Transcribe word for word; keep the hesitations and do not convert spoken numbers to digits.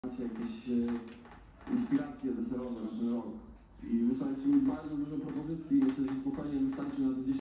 Macie jakieś e, inspiracje deserowe na ten rok i wysłaliście mi bardzo dużo propozycji. Myślę, że spokojnie wystarczy na to dziesięć